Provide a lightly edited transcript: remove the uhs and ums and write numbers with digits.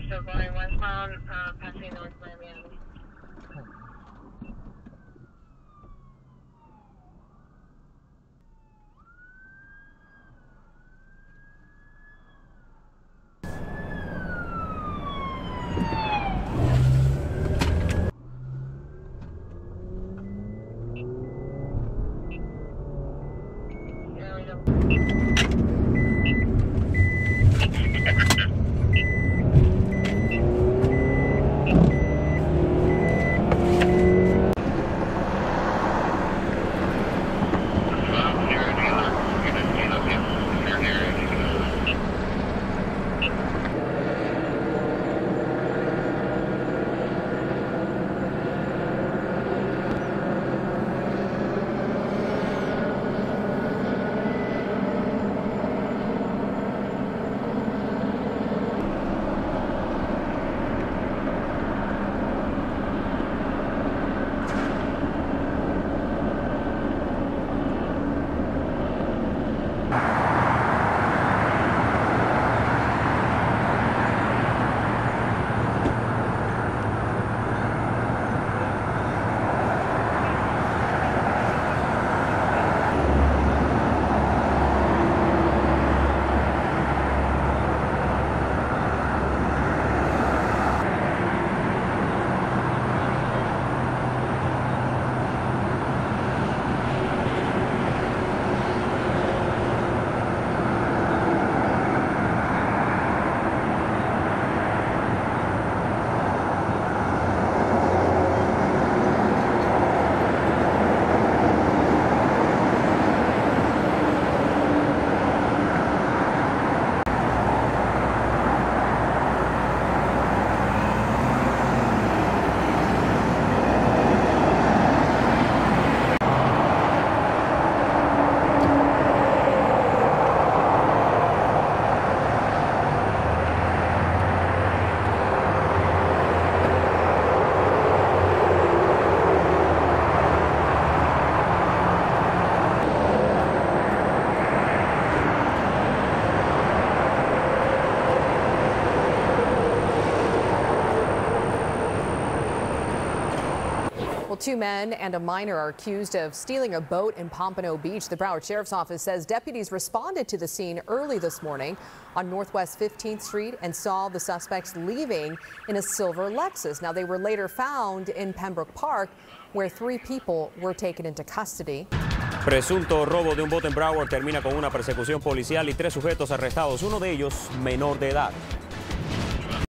So going westbound, passing North Miami. There we go. Well, 2 men and a minor are accused of stealing a boat in Pompano Beach. The Broward Sheriff's Office says deputies responded to the scene early this morning on Northwest 15th Street and saw the suspects leaving in a silver Lexus. Now, they were later found in Pembroke Park, where 3 people were taken into custody. Presunto robo de un bote en Broward termina con una persecución policial y 3 sujetos arrestados, uno de ellos menor de edad.